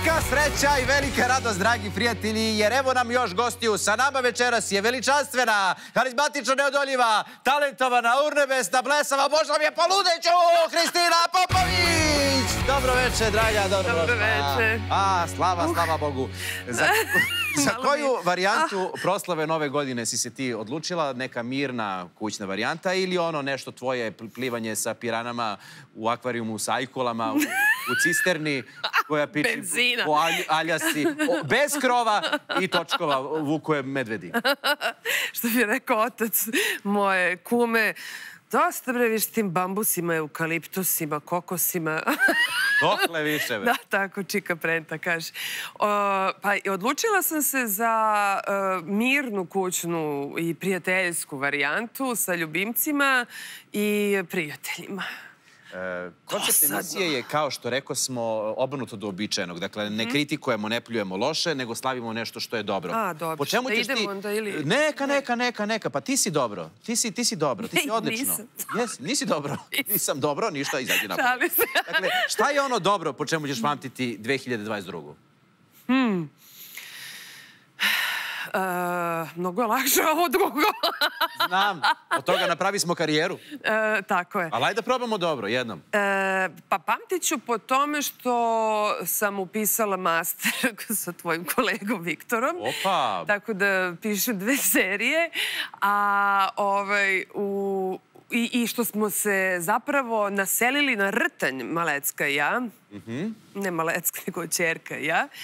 Velika sreća i velika radost, dragi prijatelji, jer evo nam još gostiju. Sa nama večeras je veličanstvena, harizmatična, neodoljiva, talentovana, urnebesna, blesava, možda mi je poludeću, Hristina Popović! Dobro večer, draga, dobro večer. Slava Bogu. Za koju varijantu proslave Nove godine si se ti odlučila? Neka mirna kućna varijanta ili ono nešto tvoje plivanje sa piranama u akvarijumu, sa ajkulama, u cisterni koja piči po aljasi, bez krova i točkova Vukove medvedi? Što bi rekao otac moje kume, dosta bre viš tim bambusima, eukaliptusima, kokosima. Dokle više, bre? Da, tako Čika Prenta kaže. Pa odlučila sam se za mirnu kućnu i prijateljsku varijantu sa ljubimcima i prijateljima. Koncept emisije je, kao što rekao smo, obrnuto do uobičajenog. Dakle, ne kritikujemo, ne pljujemo loše, nego slavimo nešto što je dobro. A, dobro. Da idemo onda ili... Neka. Pa ti si dobro. Ti si dobro. Ti si odlično. Nisi dobro. Nisam dobro, ništa, izađi napad. Šali se. Dakle, šta je ono dobro po čemu ćeš pamtiti 2022. Mnogo je lakše ovo drugo. Znam. Od toga napravi smo karijeru. Tako je. Ali ajde da probamo dobro, jednom. Pa pamtit ću po tome što sam upisala master sa tvojim kolegom Viktorom. Opa! Tako da pišem 2 serije. I što smo se zapravo naselili na Rtanj, Malecka i ja. Ne Malecka, nego ćerka i ja.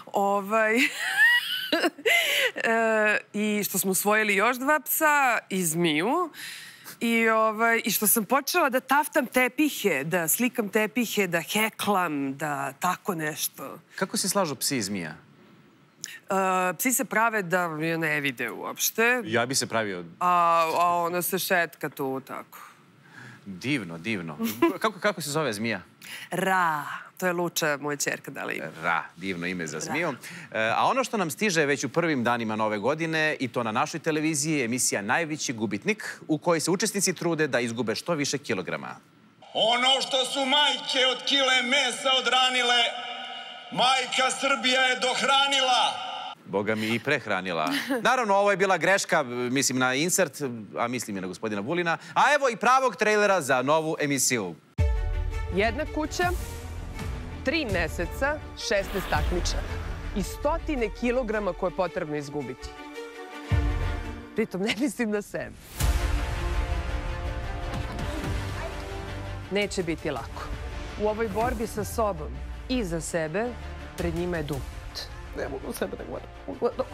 I što smo usvojili još 2 psa i zmiju. I što sam počela da taftam tepihe, da slikam tepihe, da heklam, da tako nešto. Kako se slažu psi i zmija? Psi se prave da je ne vide uopšte. Ja bi se pravio. A ona se šetka tu, tako. Divno. Kako se zove zmija? Ra. To je Luča, moja ćerka, dala ime. Ra, divno ime za zmiju. A ono što nam stiže već u prvim danima Nove godine, i to na našoj televiziji, je emisija Najveći gubitnik, u kojoj se učesnici trude da izgube što više kilograma. Ono što su majke od kile mesa odranile, majka Srbija je dohranila. Boga mi i prehranila. Naravno, ovo je bila greška, mislim na insert, a mislim i na gospodina Vulina. A evo i pravog trejlera za novu emisiju. Jedna kuća, 3 meseca, 16 takmičara i 100 kilograma koje je potrebno izgubiti. Pritom ne mislim na sebe. Neće biti lako. U ovoj borbi sa sobom i za sebe, pred njima je dug put. Ne mogu sebe da gledam.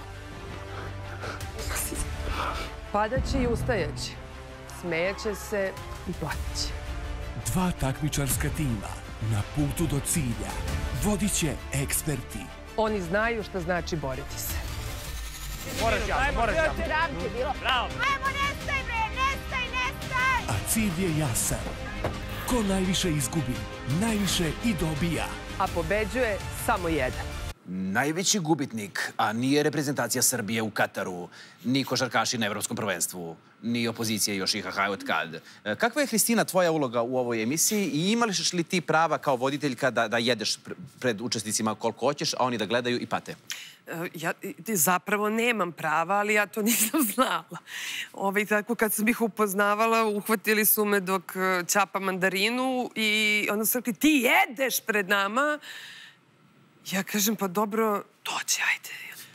Padaće i ustajaće. Smejaće se i platiće. 2 takmičarska tima na putu do cilja. Vodit će eksperti. Oni znaju šta znači boriti se. Moraš ja. Bravo. Ajmo, nestaj bre, nestaj! A cilj je jasan. Ko najviše izgubi, najviše i dobija. A pobeđuje samo jedan. Najveći gubitnik, a nije reprezentacija Srbije u Kataru, ni košarkaši na Evropskom prvenstvu, ni opozicija još IHH od kad. Kakva je, Hristina, tvoja uloga u ovoj emisiji i imališ li ti prava kao voditeljka da jedeš pred učesnicima koliko hoćeš, a oni da gledaju i pate? Ja zapravo nemam prava, ali ja to nisam znala. Tako kad sam ih upoznavala, uhvatili su me dok ćapa mandarinu i onda su rekli, ti jedeš pred nama. Ja kažem, pa dobro, dođi, ajde.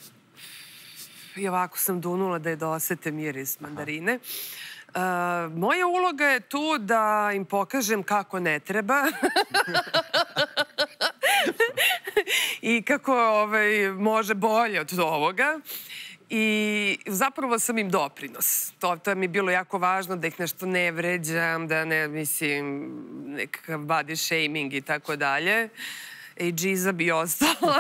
I ovako sam dunula da je da osete miris mandarine. Moja uloga je tu da im pokažem kako ne treba. I kako može bolje od ovoga. I zapravo sam im doprinos. To mi je bilo jako važno, da ih nešto ne vređam, da ne, mislim, nekakav body shaming i tako dalje. Džiza bi ostala.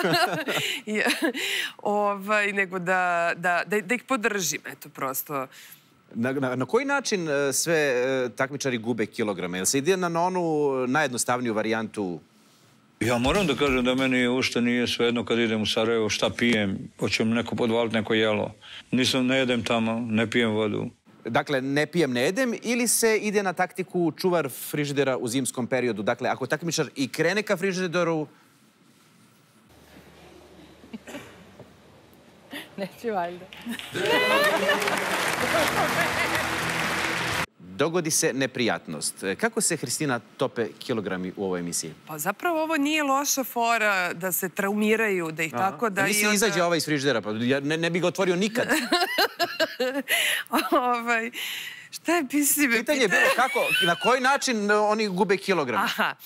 Nego da ih podržim, eto, prosto. Na koji način sve takmičari gube kilograme? Jel se ide na onu najjednostavniju varijantu? Ja moram da kažem da meni uopšte nije svejedno kad idem u Sarajevo šta pijem, hoće mi neko podvaliti neko jelo. Ne jedem tamo, ne pijem vodu. Dakle, ne pijem, ne jedem, ili se ide na taktiku čuvar frižidera u zimskom periodu? Dakle, ako takmičar i krene ka frižideru, Neće valjda. Dogodi se neprijatnost. Kako se, Hristina, tope kilogrami u ovoj emisiji? Pa zapravo ovo nije loša fora da se traumiraju, da ih tako da... Nisi izađe ovaj iz frižidera, pa ja ne bi ga otvorio nikad. Šta je pisime? Pitanje je bilo kako, na koji način oni gube kilograme? Aha.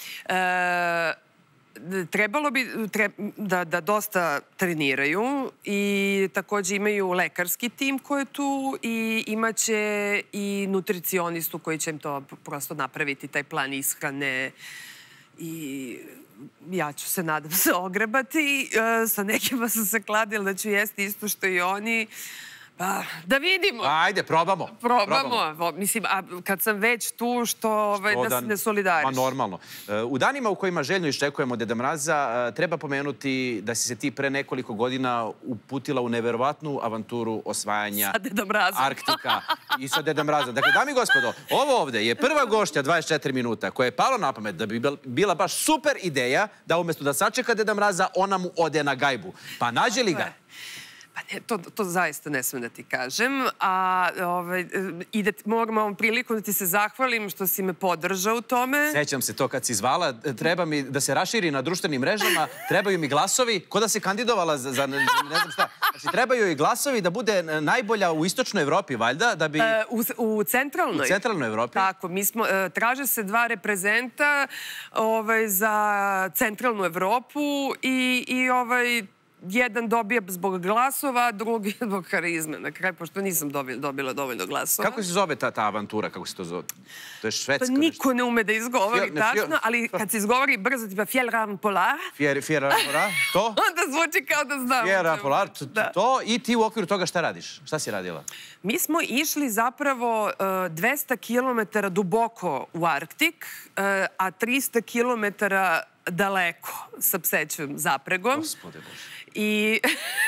Trebalo bi da dosta treniraju i takođe imaju lekarski tim koji je tu i imaće i nutricionistu koji će im to prosto napraviti, taj plan ishrane i ja ću se, nadam se, ogrebati. Sa nekima sam se kladila da ću jesti isto što i oni. Pa, da vidimo. Ajde, probamo. Probamo. Mislim, a kad sam već tu, što da se ne solidariš. Ma normalno. U danima u kojima željno iščekujemo Deda Mraza, treba pomenuti da si se ti pre nekoliko godina uputila u neverovatnu avanturu osvajanja Arktika i sa Deda Mrazom. Dakle, dami i gospodo, ovo ovde je prva gošća 24 minuta koja je palo na pamet da bi bila baš super ideja da umesto da sačeka Deda Mraza, ona mu ode na gajbu. Pa nađe li ga? To zaista ne smem da ti kažem. I da moram ovom priliku da ti se zahvalim što si me podržao u tome. Sećam se to kad si zvala. Treba mi da se raširi na društvenim mrežama, trebaju mi glasovi, ko da se kandidovala za ne znam šta. Znači, trebaju i glasovi da bude najbolja u istočnoj Evropi, valjda, da bi... U centralnoj. U centralnoj Evropi. Tako, traže se 2 reprezenta za centralnu Evropu i jedan dobija zbog glasova, drugi zbog harizme. Na kraju, pošto nisam dobila dovoljno glasova. Kako se zove ta avantura? Kako se to zove? To je švedska. To niko ne ume da izgovori tačno, ali kad se izgovori brzo, tipa Fjällräven Polar. Fjällräven Polar, to? Onda zvuči kao da znam. Fjällräven Polar, to i ti u okviru toga šta radiš? Šta si radila? Mi smo išli zapravo 200 kilometara duboko u Arktik, a 300 kilometara daleko sa psećom zapregom. Gospode Bože. I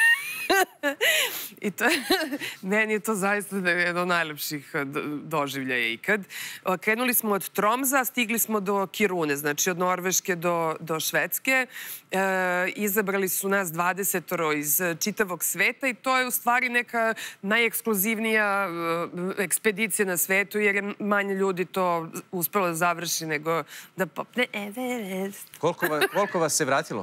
meni je to zaista jedno od najlepših doživljaja ikad. Krenuli smo od Tromza, stigli smo do Kirune, znači od Norveške do Švedske. Izabrali su nas 20 iz čitavog sveta i to je u stvari neka najekskluzivnija ekspedicija na svetu, jer je manje ljudi to uspelo da završi nego da popne Everest. Koliko vas se vratilo?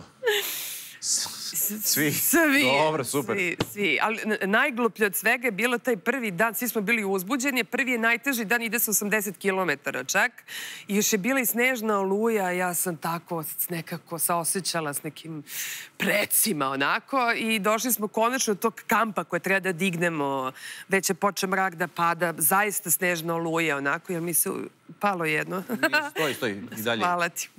Svi. Dobro, super. Svi. Ali najgluplje od svega je bilo taj prvi dan. Svi smo bili uzbuđeni. Prvi je najteži dan, ide se 80 kilometara čak. I još je bila i snežna oluja. Ja sam tako nekako saosećala s nekim precima onako. I došli smo konačno do tog kampa koje treba da dignemo. Već je počeo mrak da pada. Zaista snežna oluja onako. Jer mi se palo jedno. Stoji. I dalje. Hvala ti.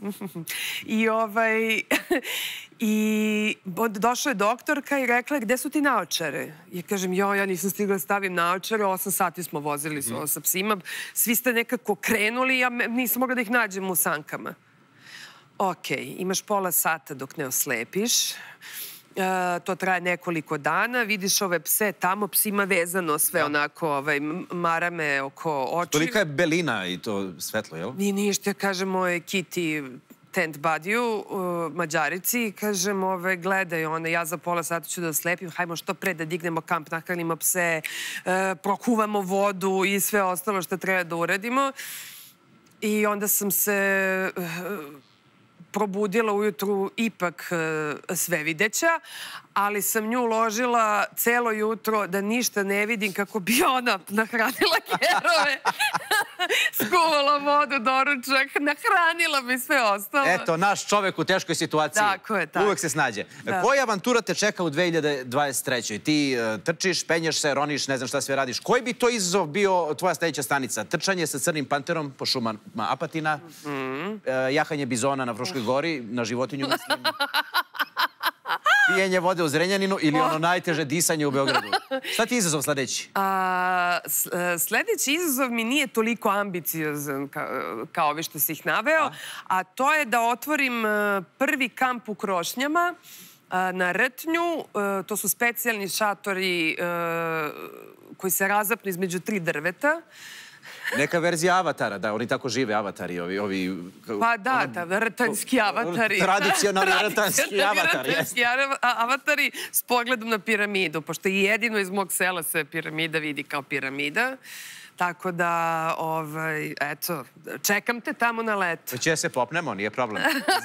I došla je doktorka i rekla, gde su ti naočare? I kažem, ja nisam stigla da stavim naočare, 8 sati smo vozili sa psima. Svi ste nekako krenuli, ja nisam mogla da ih nađem u sankama. Ok, imaš pola sata dok ne oslepiš. To traje nekoliko dana. Vidiš ove pse tamo, psima vezano sve onako, marame oko oči. Tolika je belina i to svetlo, jel? Nije ništa, kažem moj Kitty tent buddy-u, Mađarici, kažem, gledaj, ja za pola sata ću da oslepim, hajmo što pre da dignemo kamp, nahranimo pse, prokuvamo vodu i sve ostalo što treba da uradimo. I onda sam se probudila ujutru ipak sve videća, ali sam nju uložila celo jutro da ništa ne vidim kako bi ona nahranila kerove, skuvala vodu, doručak, nahranila bi sve ostalo. Eto, naš čovek u teškoj situaciji. Tako je, tako. Uvek se snađe. Koja avantura te čeka u 2023. Ti trčiš, penješ se, roniš, ne znam šta sve radiš. Koji bi to izazov bio tvoja sledeća stanica? Trčanje sa crnim panterom po šumama Apatina, jahanje bizona na Fruškoj gori, na životinju mislim, pijenje vode u Zrenjaninu ili ono najteže disanje u Beogradu. Šta ti je izazov sledeći? Sledeći izazov mi nije toliko ambiciozan kao ovi što si ih naveo, a to je da otvorim prvi kamp u Krošnjama na Rtnju. To su specijalni šatori koji se razapnu između 3 drveta. Neka verzija Avatara, da, oni tako žive, Avatari, ovi... Pa da, rtanski avatari. Tradicionalni rtanski avatari. Avatari s pogledom na piramidu, pošto jedino iz mog sela se piramida vidi kao piramida. Tako da, eto, čekam te tamo na letu. Će se popnemo, nije problem.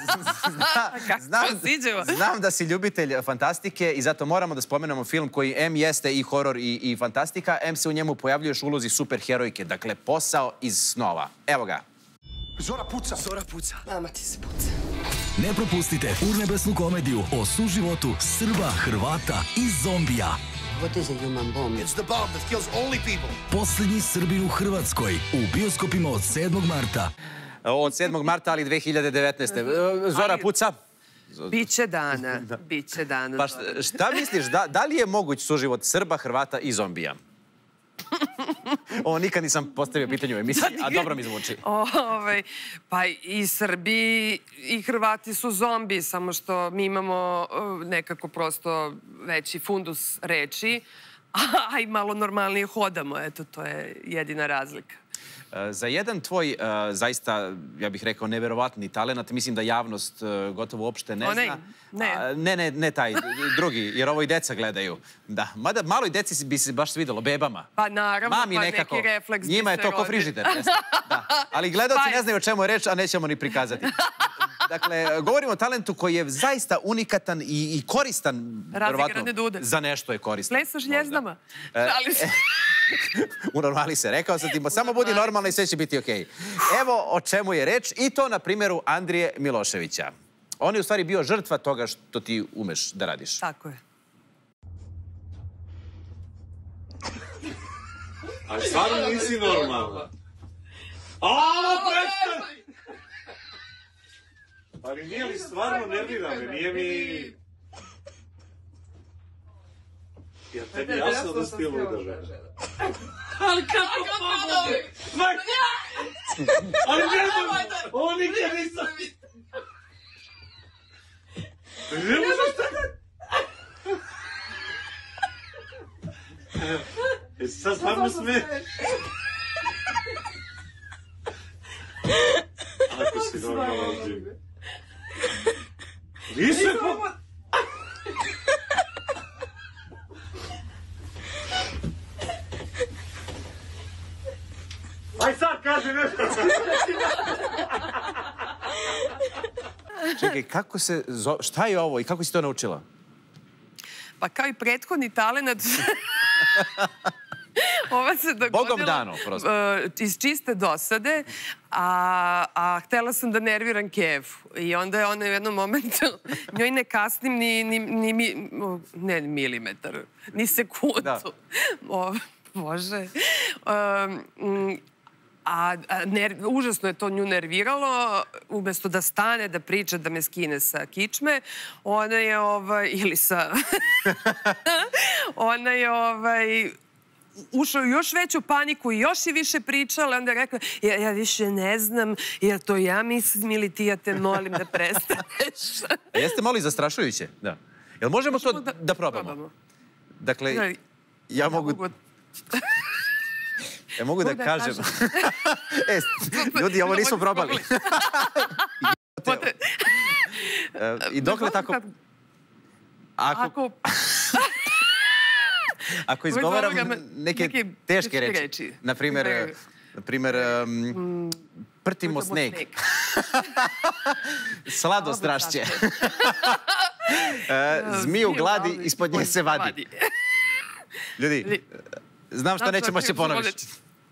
Znam da si ljubitelj fantastike i zato moramo da spomenemo film koji M jeste i horor i fantastika, M se u njemu pojavljuješ u ulozi superherojke, dakle Posao iz snova. Evo ga. Zora puca. Zora puca. Mama ti se puca. Ne propustite urnebesnu komediju o suživotu Srba, Hrvata i zombija. What is a human bomb? It's the bomb that kills only people. Poslednji Srbin u Hrvatskoj u bioskopima od 7. marta. Od 7. marta, ali 2019. Zora puca. Biće dana, biće dana. Pa šta misliš, da li je moguć suživot Srba, Hrvata i zombija? Ovo nikad nisam postavio pitanje u emisiji, a dobro mi zvuči. Pa i Srbi i Hrvati su zombi, samo što mi imamo nekako prosto veći fundus reči, a i malo normalnije hodamo. Eto, to je jedina razlika. Za jedan tvoj, zaista, ja bih rekao, neverovatni talent, mislim da javnost gotovo uopšte ne zna. Ne taj, drugi, jer ovo i deca gledaju. Da, mada maloj deci bi se baš svidelo, bebama. Pa naravno, pa neki refleks. Njima je to ko frižider. Ali gledalci ne znaju o čemu je reč, a nećemo ni prikazati. Dakle, govorimo o talentu koji je zaista unikatan i koristan. Razigrane dude. Za nešto je koristan. Plesa žljezdama. Unormali se, rekao sam ti, samo budi normalna i sve će biti okej. Evo o čemu je reč i to na primjeru Andrije Miloševića. On je u stvari bio žrtva toga što ti umeš da radiš. Tako je. Ali stvarno nisi normalna. Alo, prestaň! Ali nije li stvarno nervira me, nije mi... Ja tebi jasno da si ti luda žena. Ali kako pogledi? Ali ne znam, ovo nikad nisam... Ne možeš tako... Jesi sad stvarno smiješ? Ako si normalno živi. Nisam po... Aj sad kaži nešto. Čekaj, kako se... Šta je ovo i kako si to naučila? Pa kao i prethodni talent... Ova se dogodila iz čiste dosade, a htela sam da nerviram Kevu. I onda je ona u jednom momentu, njoj ne kasnim ni milimetar, ni sekundu. Bože. A užasno je to nju nerviralo. Umesto da stane, da priča, da me skine sa kičme, ona je, ili sa... Ona je, ušla u još veću paniku i još i više pričala. Onda je rekla, ja više ne znam, jel to ja mislim ili ti, ja te molim da prestaneš. Jeste malo i zastrašujuće, da. Jel možemo to da probamo? Dakle, ja mogu... Ja mogu da kažem... Ljudi, ovo nismo probali. I dokle tako... Ako izgovaram neke teške reči, na primjer, prtimo sneg, sladostrašće, zmiju gladi, ispod nje se vadi. Ljudi, znam što nećemo se ponoviti.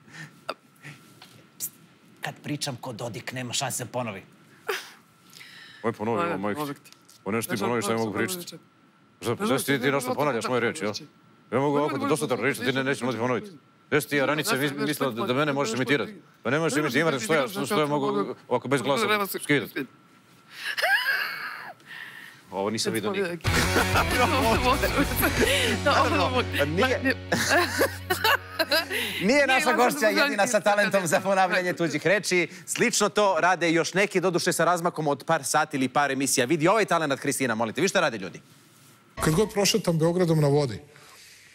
Kad pričam ko Dodik, nema šanse da ponovi. Ovo ponovi, ovo mojih. Ovo nešto ti ponoviš, šta ja mogu pričati. Zašto ti nešto ponavljaš moje reči, jel? Ja mogu ovako da dosta pričati, ti nećeš moći ponoviti. Jesi ti, Ranice, mislila da mene možeš imitirati. Pa ne možeš imitirati, što ja mogu ovako bez glasa skidati. Ovo nisam vidio nikad. Nije naša gošća jedina sa talentom za ponavljanje tuđih reči. Slično to rade još neki, doduše sa razmakom od par sati ili par emisija. Vidi ovaj talent, Kristina, molite. Vi šta rade ljudi? Kad god prošetam Beogradom na vodi,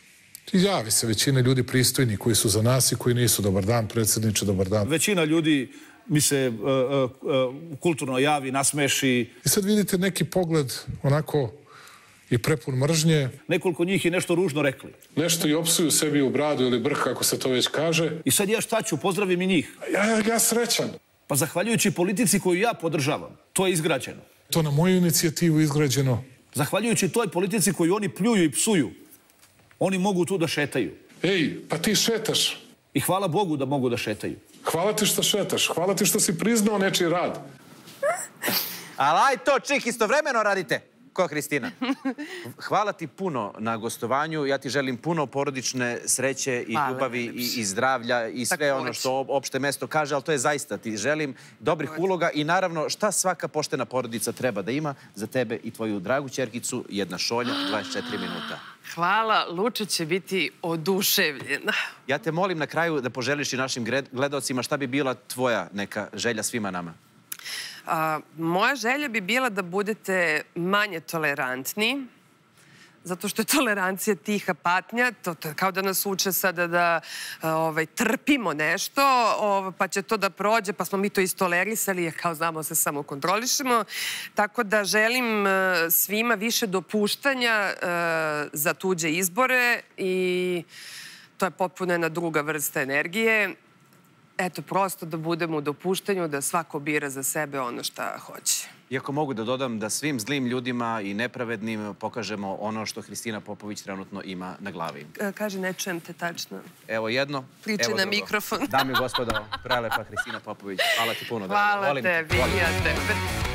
Javi se većina ljudi pristojni koji su za nas i koji nisu. Dobar dan, predsjedniče, dobar dan. Većina ljudi mi se kulturno javi, nasmeši. I sad vidite neki pogled onako i prepun mržnje. Nekoliko njih je nešto ružno rekli. Nešto i opsuju sebi u bradu ili brh, kako se to već kaže. I sad ja šta ću, pozdravim i njih. Ja srećan. Pa zahvaljujući politici koju ja podržavam, to je izgrađeno. To na moju inicijativu izgrađeno. Zahvaljujući toj politici koju oni pljuju i psuju, oni mogu tu da šetaju. Ej, pa ti šetaš. I hvala Bogu da mogu da šetaju. Hvala ti što šetaš, hvala ti što si priznao nečiji rad. Ali aj to, čik, istovremeno radite. Ko Hristina? Hvala ti puno na gostovanju. Ja ti želim puno porodične sreće i ljubavi i zdravlja i sve ono što opšte mesto kaže, ali to je zaista. Ti želim dobrih uloga i naravno šta svaka poštena porodica treba da ima za tebe i tvoju dragu ćerkicu, jedna šolja, 24 minuta. Hvala, Luče će biti oduševljena. Ja te molim na kraju da poželiš i našim gledalcima šta bi bila tvoja neka želja svima nama. Moja želja bi bila da budete manje tolerantni, zato što je tolerancija tiha patnja. To je kao da nas uče sada da trpimo nešto, pa će to da prođe, pa smo mi to istolerisali, jer kao znamo se samo kontrolišemo. Tako da želim svima više dopuštanja za tuđe izbore i to je potpuno jedna druga vrsta energije. Eto, prosto da budemo u dopuštanju, da svako bira za sebe ono šta hoće. Iako mogu da dodam da svim zlim ljudima i nepravednim pokažemo ono što Hristina Popović trenutno ima na glavi. Kaže, ne čujem te tačno. Evo jedno. Priči na mikrofon. Dame i gospodo, prelepa Hristina Popović. Hvala ti puno. Hvala tebi, ja tebe.